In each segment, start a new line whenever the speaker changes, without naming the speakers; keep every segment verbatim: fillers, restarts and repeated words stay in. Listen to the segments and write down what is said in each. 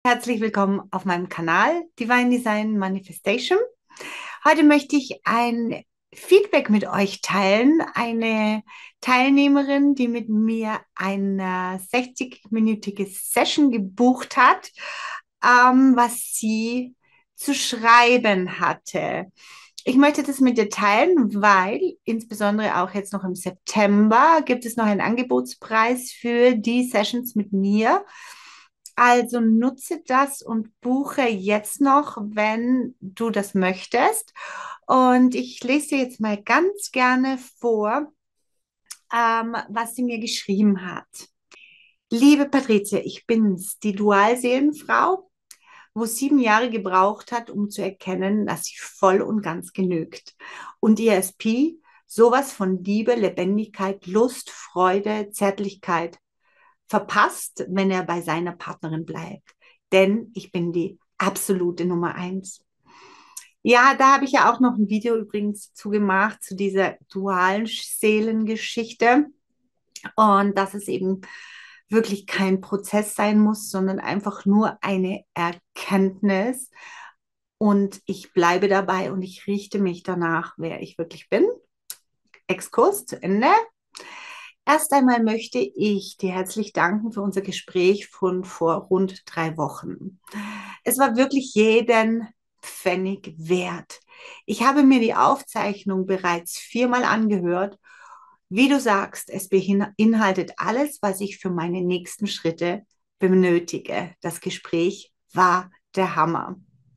Herzlich willkommen auf meinem Kanal Divine Design Manifestation. Heute möchte ich ein Feedback mit euch teilen. Eine Teilnehmerin, die mit mir eine sechzig-minütige Session gebucht hat, ähm, was sie zu schreiben hatte. Ich möchte das mit dir teilen, weil insbesondere auch jetzt noch im September gibt es noch einen Angebotspreis für die Sessions mit mir. Also nutze das und buche jetzt noch, wenn du das möchtest. Und ich lese dir jetzt mal ganz gerne vor, ähm, was sie mir geschrieben hat. Liebe Patricia, ich bin's, die Dualseelenfrau, wo sieben Jahre gebraucht hat, um zu erkennen, dass sie voll und ganz genügt. Und ihr S P sowas von Liebe, Lebendigkeit, Lust, Freude, Zärtlichkeit verpasst, wenn er bei seiner Partnerin bleibt. Denn ich bin die absolute Nummer eins. Ja, da habe ich ja auch noch ein Video übrigens zugemacht zu dieser dualen Seelengeschichte. Und dass es eben wirklich kein Prozess sein muss, sondern einfach nur eine Erkenntnis. Und ich bleibe dabei und ich richte mich danach, wer ich wirklich bin. Exkurs zu Ende. Erst einmal möchte ich dir herzlich danken für unser Gespräch von vor rund drei Wochen. Es war wirklich jeden Pfennig wert. Ich habe mir die Aufzeichnung bereits viermal angehört. Wie du sagst, es beinhaltet alles, was ich für meine nächsten Schritte benötige. Das Gespräch war der Hammer.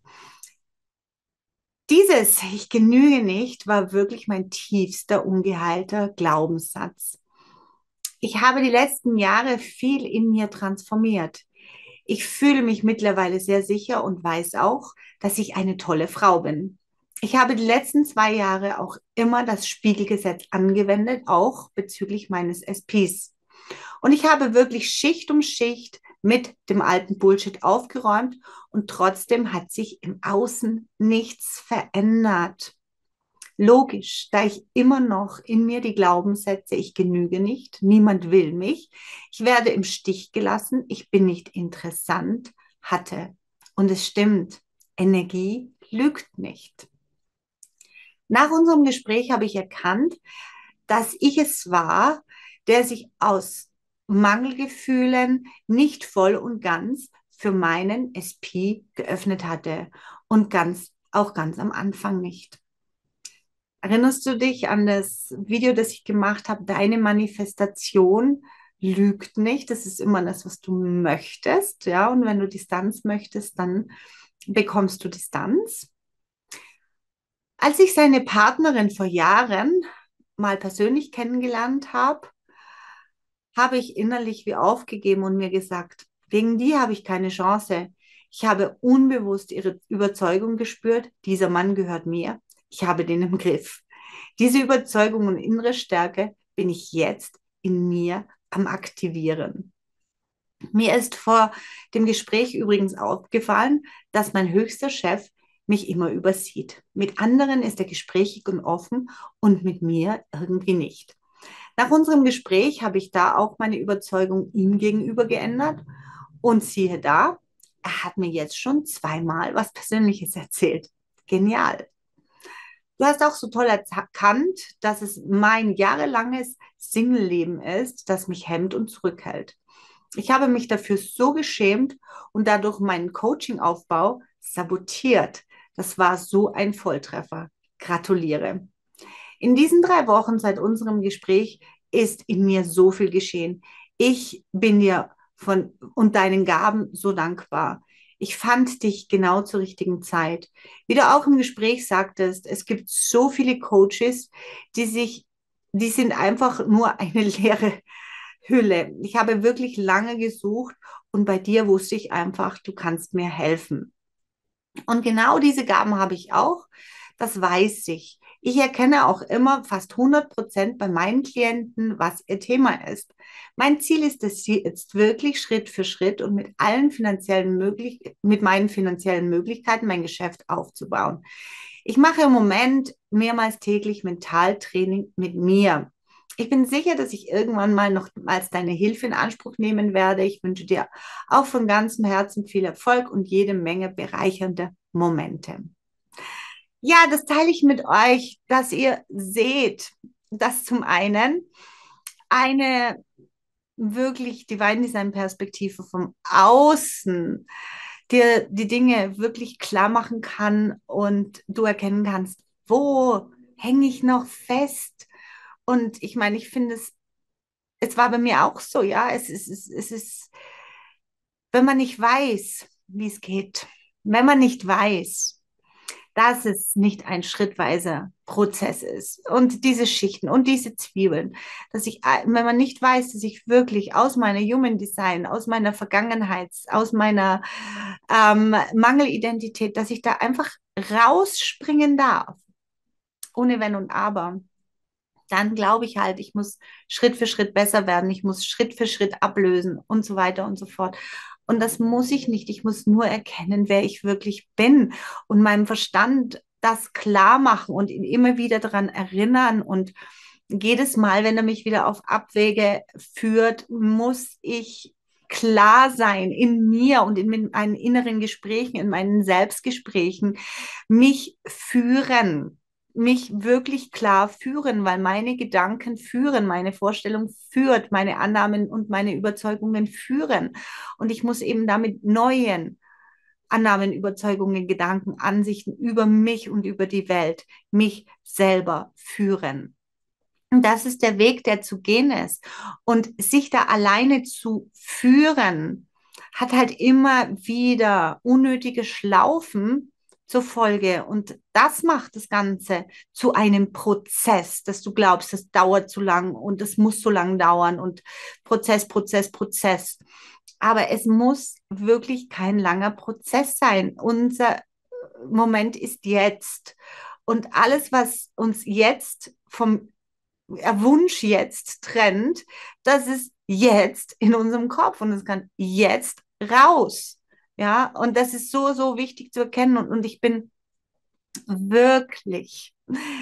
Dieses Ich genüge nicht war wirklich mein tiefster, ungeheilter Glaubenssatz. Ich habe die letzten Jahre viel in mir transformiert. Ich fühle mich mittlerweile sehr sicher und weiß auch, dass ich eine tolle Frau bin. Ich habe die letzten zwei Jahre auch immer das Spiegelgesetz angewendet, auch bezüglich meines S Ps. Und ich habe wirklich Schicht um Schicht mit dem alten Bullshit aufgeräumt und trotzdem hat sich im Außen nichts verändert. Logisch, da ich immer noch in mir die Glaubenssätze, ich genüge nicht, niemand will mich, ich werde im Stich gelassen, ich bin nicht interessant, hatte. Und es stimmt, Energie lügt nicht. Nach unserem Gespräch habe ich erkannt, dass ich es war, der sich aus Mangelgefühlen nicht voll und ganz für meinen S P geöffnet hatte und ganz, auch ganz am Anfang nicht. Erinnerst du dich an das Video, das ich gemacht habe? Deine Manifestation lügt nicht. Das ist immer das, was du möchtest. Ja, und wenn du Distanz möchtest, dann bekommst du Distanz. Als ich seine Partnerin vor Jahren mal persönlich kennengelernt habe, habe ich innerlich wie aufgegeben und mir gesagt, wegen die habe ich keine Chance. Ich habe unbewusst ihre Überzeugung gespürt, dieser Mann gehört mir. Ich habe den im Griff. Diese Überzeugung und innere Stärke bin ich jetzt in mir am Aktivieren. Mir ist vor dem Gespräch übrigens aufgefallen, dass mein höchster Chef mich immer übersieht. Mit anderen ist er gesprächig und offen und mit mir irgendwie nicht. Nach unserem Gespräch habe ich da auch meine Überzeugung ihm gegenüber geändert und siehe da, er hat mir jetzt schon zweimal was Persönliches erzählt. Genial. Du hast auch so toll erkannt, dass es mein jahrelanges Single-Leben ist, das mich hemmt und zurückhält. Ich habe mich dafür so geschämt und dadurch meinen Coaching-Aufbau sabotiert. Das war so ein Volltreffer. Gratuliere. In diesen drei Wochen seit unserem Gespräch ist in mir so viel geschehen. Ich bin dir von und deinen Gaben so dankbar. Ich fand dich genau zur richtigen Zeit. Wie du auch im Gespräch sagtest, es gibt so viele Coaches, die sich, die sind einfach nur eine leere Hülle. Ich habe wirklich lange gesucht und bei dir wusste ich einfach, du kannst mir helfen. Und genau diese Gaben habe ich auch. Das weiß ich. Ich erkenne auch immer fast hundert Prozent bei meinen Klienten, was ihr Thema ist. Mein Ziel ist es jetzt wirklich Schritt für Schritt und mit allen finanziellen möglich mit meinen finanziellen Möglichkeiten mein Geschäft aufzubauen. Ich mache im Moment mehrmals täglich Mentaltraining mit mir. Ich bin sicher, dass ich irgendwann mal noch als deine Hilfe in Anspruch nehmen werde. Ich wünsche dir auch von ganzem Herzen viel Erfolg und jede Menge bereichernde Momente. Ja, das teile ich mit euch, dass ihr seht, dass zum einen eine wirklich Divine Design Perspektive vom Außen dir die Dinge wirklich klar machen kann und du erkennen kannst, wo hänge ich noch fest? Und ich meine, ich finde es, es war bei mir auch so, ja, es ist, es ist, es ist, wenn man nicht weiß, wie es geht, wenn man nicht weiß, dass es nicht ein schrittweiser Prozess ist und diese Schichten und diese Zwiebeln, dass ich, wenn man nicht weiß, dass ich wirklich aus meiner Human Design, aus meiner Vergangenheit, aus meiner ähm, Mangelidentität, dass ich da einfach rausspringen darf, ohne Wenn und Aber, dann glaube ich halt, ich muss Schritt für Schritt besser werden, ich muss Schritt für Schritt ablösen und so weiter und so fort. Und das muss ich nicht. Ich muss nur erkennen, wer ich wirklich bin und meinem Verstand das klar machen und ihn immer wieder daran erinnern. Und jedes Mal, wenn er mich wieder auf Abwege führt, muss ich klar sein in mir und in meinen inneren Gesprächen, in meinen Selbstgesprächen, mich führen, mich wirklich klar führen, weil meine Gedanken führen, meine Vorstellung führt, meine Annahmen und meine Überzeugungen führen. Und ich muss eben damit neuen Annahmen, Überzeugungen, Gedanken, Ansichten über mich und über die Welt, mich selber führen. Und das ist der Weg, der zu gehen ist. Und sich da alleine zu führen, hat halt immer wieder unnötige Schlaufen zur Folge. Und das macht das Ganze zu einem Prozess, dass du glaubst, das dauert zu lang und es muss so lang dauern und Prozess, Prozess, Prozess. Aber es muss wirklich kein langer Prozess sein. Unser Moment ist jetzt. Und alles, was uns jetzt vom Wunsch jetzt trennt, das ist jetzt in unserem Kopf und es kann jetzt raus. Ja, und das ist so, so wichtig zu erkennen. Und, und ich bin wirklich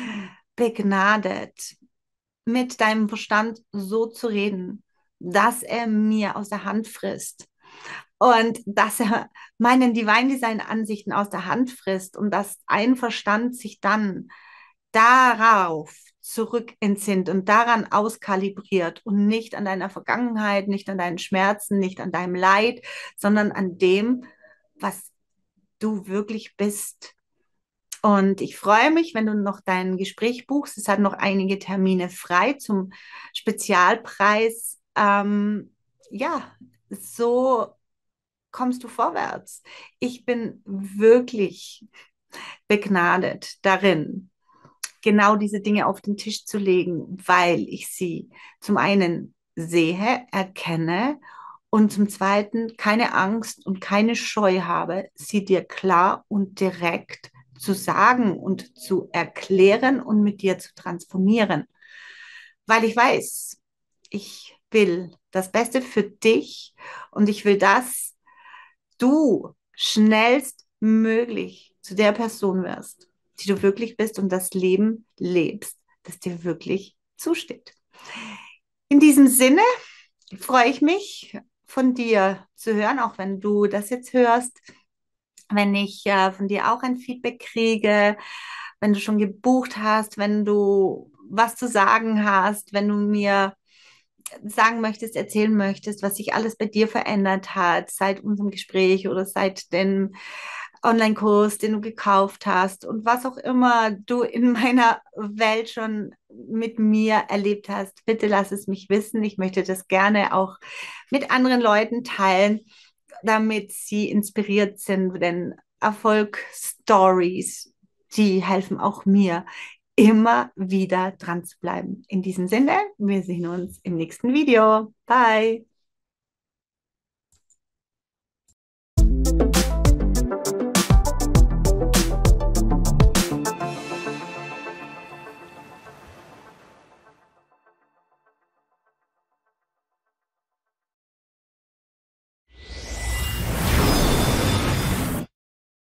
begnadet, mit deinem Verstand so zu reden, dass er mir aus der Hand frisst. Und dass er meinen Divine Design Ansichten aus der Hand frisst und dass ein Verstand sich dann darauf zurück entsinnt und daran auskalibriert und nicht an deiner Vergangenheit, nicht an deinen Schmerzen, nicht an deinem Leid, sondern an dem, was du wirklich bist. Und ich freue mich, wenn du noch dein Gespräch buchst. Es hat noch einige Termine frei zum Spezialpreis. Ähm, ja, so kommst du vorwärts. Ich bin wirklich begnadet darin, genau diese Dinge auf den Tisch zu legen, weil ich sie zum einen sehe, erkenne und zum zweiten keine Angst und keine Scheu habe, sie dir klar und direkt zu sagen und zu erklären und mit dir zu transformieren. Weil ich weiß, ich will das Beste für dich und ich will, dass du schnellstmöglich zu der Person wirst, die du wirklich bist und das Leben lebst, das dir wirklich zusteht. In diesem Sinne freue ich mich, von dir zu hören, auch wenn du das jetzt hörst, wenn ich äh, von dir auch ein Feedback kriege, wenn du schon gebucht hast, wenn du was zu sagen hast, wenn du mir sagen möchtest, erzählen möchtest, was sich alles bei dir verändert hat seit unserem Gespräch oder seit dem Online-Kurs, den du gekauft hast und was auch immer du in meiner Welt schon mit mir erlebt hast, bitte lass es mich wissen. Ich möchte das gerne auch mit anderen Leuten teilen, damit sie inspiriert sind, denn Erfolgsstories, die helfen auch mir, immer wieder dran zu bleiben. In diesem Sinne, wir sehen uns im nächsten Video. Bye!